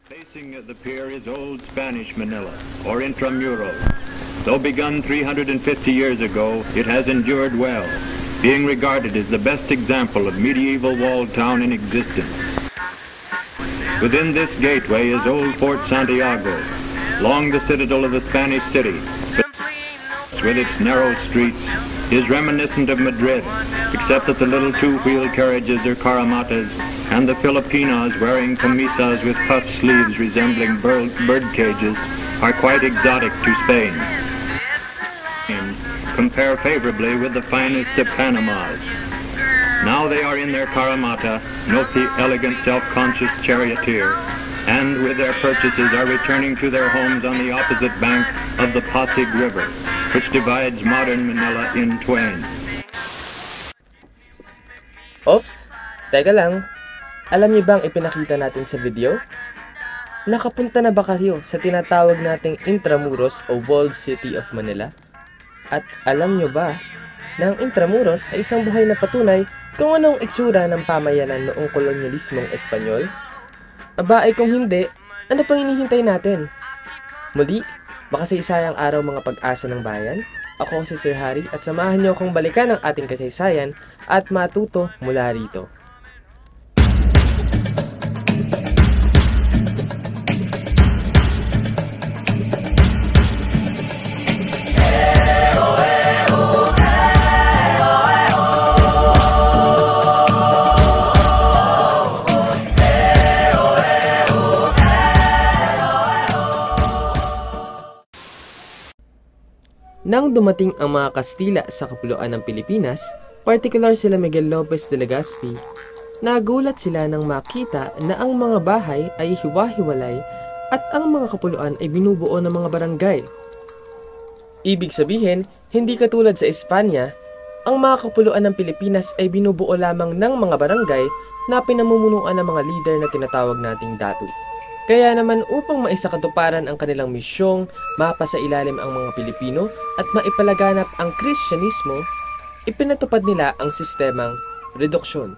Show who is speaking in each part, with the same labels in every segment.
Speaker 1: Facing the pier is old Spanish Manila, or Intramuros. Though begun 350 years ago, it has endured well, being regarded as the best example of medieval walled town in existence. Within this gateway is old Fort Santiago, long the citadel of the Spanish city, with its narrow streets, is reminiscent of Madrid, except that the little two-wheel carriages are caramatas, and the Filipinos wearing camisas with puffed sleeves resembling bird cages are quite exotic to Spain. Compare favorably with the finest of Panamas. Now they are in their caramata, note the elegant self-conscious charioteer, and with their purchases are returning to their homes on the opposite bank of the Pasig River, which divides modern Manila in twain.
Speaker 2: Oops! Teka lang. Alam niyo bang ipinakita natin sa video? Nakapunta na ba kayo sa tinatawag nating Intramuros o Walled City of Manila? At alam niyo ba na ang Intramuros ay isang buhay na patunay kung anong itsura ng pamayanan noong kolonyalismong Espanyol? Aba ay kung hindi, ano pang hinihintay natin? Muli, makasaysayang araw mga pag-asa ng bayan. Ako si Sir Harry at samahan niyo akong balikan ang ating kasaysayan at matuto mula rito. Nang dumating ang mga Kastila sa kapuluan ng Pilipinas, partikular sila Miguel Lopez de Legazpi, nagulat sila nang makita na ang mga bahay ay hiwa-hiwalay at ang mga kapuluan ay binubuo ng mga barangay. Ibig sabihin, hindi katulad sa Espanya, ang mga kapuluan ng Pilipinas ay binubuo lamang ng mga barangay na pinamumunuan ng mga leader na tinatawag nating datu. Kaya naman upang maisakatuparan ang kanilang misyong, mapasa ilalim ang mga Pilipino at maipalaganap ang Kristyanismo, ipinatupad nila ang sistemang reduksyon.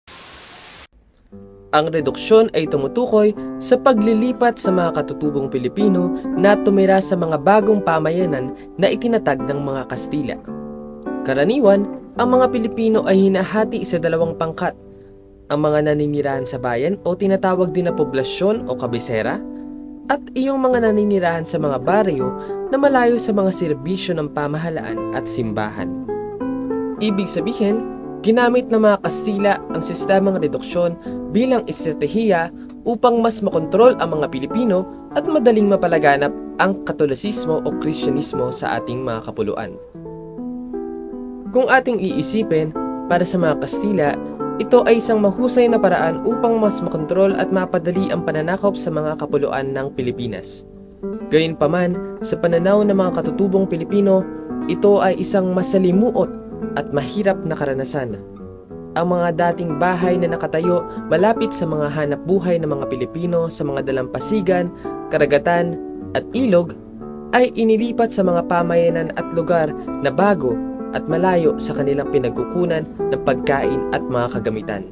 Speaker 2: Ang reduksyon ay tumutukoy sa paglilipat sa mga katutubong Pilipino na tumira sa mga bagong pamayanan na itinatag ng mga Kastila. Karaniwan, ang mga Pilipino ay hinahati sa dalawang pangkat. Ang mga naninirahan sa bayan o tinatawag din na poblasyon o kabisera, at iyong mga naninirahan sa mga baryo na malayo sa mga serbisyo ng pamahalaan at simbahan. Ibig sabihin, ginamit ng mga Kastila ang sistemang reduksyon bilang estratehiya upang mas makontrol ang mga Pilipino at madaling mapalaganap ang Katolisismo o Kristyanismo sa ating mga kapuluan. Kung ating iisipin, para sa mga Kastila, ito ay isang mahusay na paraan upang mas makontrol at mapadali ang pananakop sa mga kapuluan ng Pilipinas. Gayunpaman, sa pananaw ng mga katutubong Pilipino, ito ay isang masalimuot at mahirap na karanasan. Ang mga dating bahay na nakatayo malapit sa mga hanap buhay ng mga Pilipino sa mga dalampasigan, karagatan at ilog ay inilipat sa mga pamayanan at lugar na bago at malayo sa kanilang pinagkukunan ng pagkain at mga kagamitan.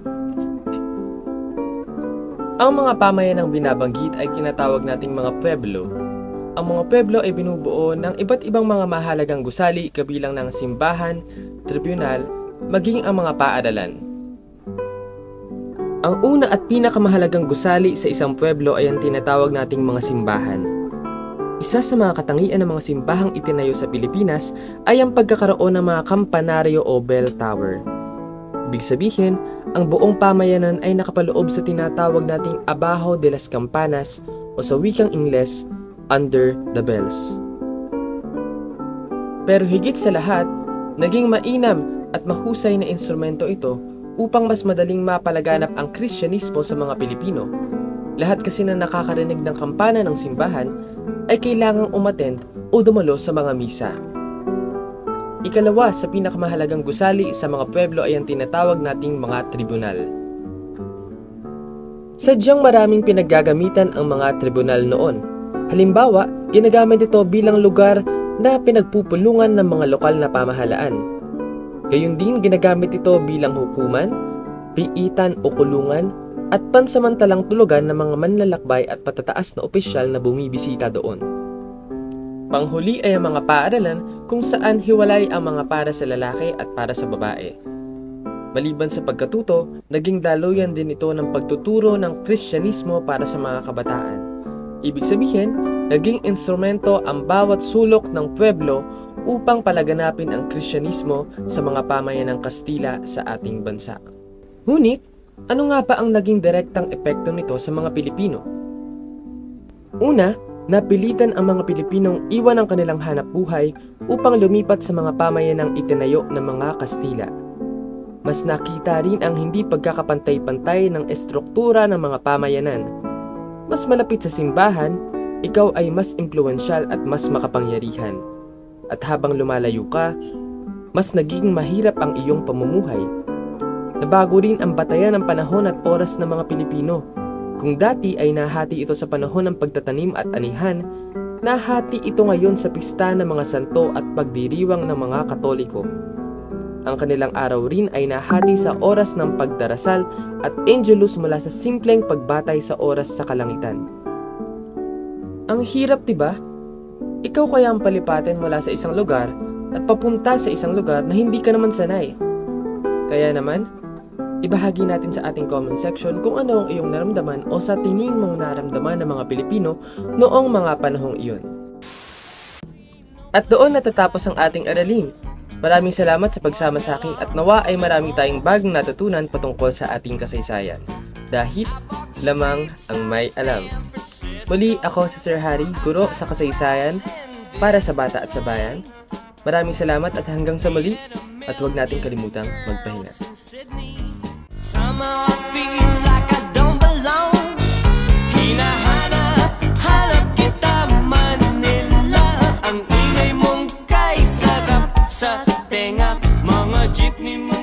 Speaker 2: Ang mga pamayanang binabanggit ay tinatawag nating mga pueblo. Ang mga pueblo ay binubuo ng iba't ibang mga mahalagang gusali kabilang ng simbahan, tribunal, maging ang mga paaralan. Ang una at pinakamahalagang gusali sa isang pueblo ay ang tinatawag nating mga simbahan. Isa sa mga katangian ng mga simbahang itinayo sa Pilipinas ay ang pagkakaroon ng mga kampanaryo o bell tower. Ibig sabihin, ang buong pamayanan ay nakapaloob sa tinatawag nating Abajo de las Campanas o sa wikang Ingles, Under the Bells. Pero higit sa lahat, naging mainam at mahusay na instrumento ito upang mas madaling mapalaganap ang Kristyanismo sa mga Pilipino. Lahat kasi na nakakarinig ng kampana ng simbahan ay kailangang umattend o dumalo sa mga misa. Ikalawa sa pinakamahalagang gusali sa mga pueblo ay ang tinatawag nating mga tribunal. Sadyang maraming pinaggagamitan ang mga tribunal noon. Halimbawa, ginagamit ito bilang lugar na pinagpupulungan ng mga lokal na pamahalaan. Gayun din ginagamit ito bilang hukuman, piitan o kulungan, at pansamantalang tulugan ng mga manlalakbay at patataas na opisyal na bumibisita doon. Panghuli ay ang mga paaralan kung saan hiwalay ang mga para sa lalaki at para sa babae. Maliban sa pagkatuto, naging daluyan din ito ng pagtuturo ng Kristyanismo para sa mga kabataan. Ibig sabihin, naging instrumento ang bawat sulok ng pueblo upang palaganapin ang Kristyanismo sa mga pamayanang Kastila sa ating bansa. Ngunit, ano nga ba ang naging direktang epekto nito sa mga Pilipino? Una, napilitan ang mga Pilipinong iwan ang kanilang hanap buhay upang lumipat sa mga pamayanang itinayo ng mga Kastila. Mas nakita rin ang hindi pagkakapantay-pantay ng estruktura ng mga pamayanan. Mas malapit sa simbahan, ikaw ay mas impluwensyal at mas makapangyarihan. At habang lumalayo ka, mas naging mahirap ang iyong pamumuhay. Nabago rin ang batayan ng panahon at oras ng mga Pilipino. Kung dati ay nahati ito sa panahon ng pagtatanim at anihan, nahati ito ngayon sa pista ng mga santo at pagdiriwang ng mga Katoliko. Ang kanilang araw rin ay nahati sa oras ng pagdarasal at angelus mula sa simpleng pagbatay sa oras sa kalangitan. Ang hirap, diba? Ikaw kaya ang palipatin mula sa isang lugar at papunta sa isang lugar na hindi ka naman sanay. Kaya naman, ibahagi natin sa ating comment section kung ano ang iyong naramdaman o sa tingin mong naramdaman ng mga Pilipino noong mga panahong iyon. At doon natatapos ang ating aralin. Maraming salamat sa pagsama sa akin at nawa ay marami tayong bagong natutunan patungkol sa ating kasaysayan. Dahil lamang ang may alam. Muli ako si Sir Harry, guro sa kasaysayan para sa bata at sa bayan. Maraming salamat at hanggang sa muli at huwag nating kalimutang magpahinga.
Speaker 3: Somehow I feel like I don't belong. Hinahanap kita Manila. Ang ingay mong kay sarap sa tenga. Mga jeepney mo